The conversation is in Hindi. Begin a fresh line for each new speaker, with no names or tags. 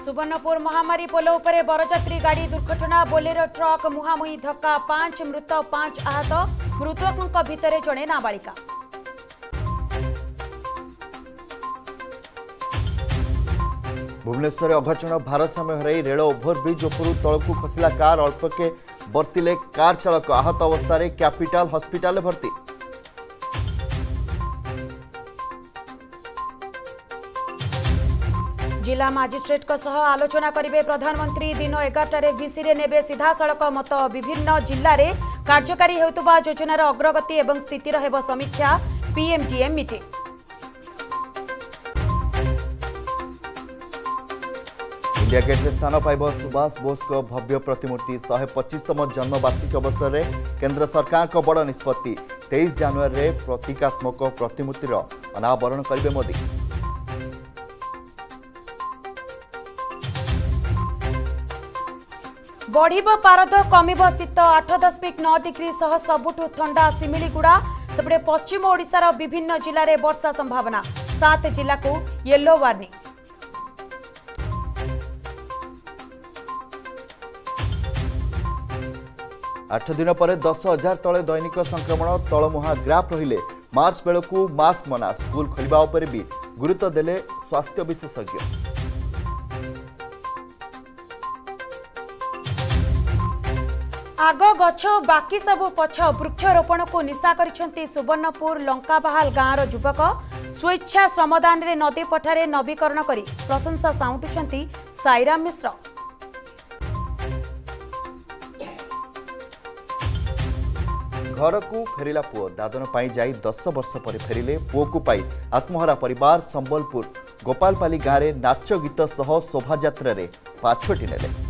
सुवर्णपुर महामारी पोल उपरे बरजात्री गाड़ी दुर्घटना बोलेरो ट्रक मुहांमुही धक्का 5 मृत 5 आहत मृतकों भितर जड़े नाबालिका।
भुवनेश्वर अघटन भारसाम्य हराई रेल ओभरब्रिज उपरू तलकू खसला कार अल्पके बर्तिले कार चालक आहत अवस्था कैपिटल हॉस्पिटल भर्ती।
जिला मजिस्ट्रेट आलोचना करेंगे प्रधानमंत्री दिन 11 भिसी नेबे सीधा सड़क मत विभिन्न जिले में कार्यकारी होता योजनार अग्रगति और स्थितिर हेब समीक्षा पीएमडीएम मीटिंग।
इंडिया गेट में स्थान पाइब सुभाष बोस को भव्य प्रतिमूर्ति 125तम जन्मवार्षिकी अवसर में केंद्र सरकार को बड़ निष्पत्ति 23 जनवरी में प्रतीकात्मक प्रतिमूर्तिर अनावरण करेंगे मोदी।
बढ़िब पारद कमिब शीत 8.9 डिग्री सह सबुठु ठंडा सिमिलीगुड़ा सेपटे पश्चिम ओडिशार विभिन्न जिले में वर्षा संभावना 7 जिला को येलो वार्निंग।
आठ दिन पर 10,000 तले दैनिक संक्रमण तलमुहा ग्राफ रहिले मार्च बेलू मास्क मना स्कूल खोलिबा उपरे भी गुरुत्व देले स्वास्थ्य विशेषज्ञ।
आग गछ बाकी सबु पछ वृक्षरोपण को निशा करिसेंती सुवर्णपुर लंकाबाहाल गाँवर युवक स्वेच्छा श्रमदान रे नदी पठारे नवीकरण करी प्रशंसा साउंटुछंती साईराम मिश्र।
घर को फेरिला पुओ दादन पाई जाई 10 वर्ष पर फेरिले पुओ को पाई आत्महरा परिवार संबलपुर गोपालपाली गाँव में नाच गीत सह शोभा यात्रा रे पाछोटी नेले।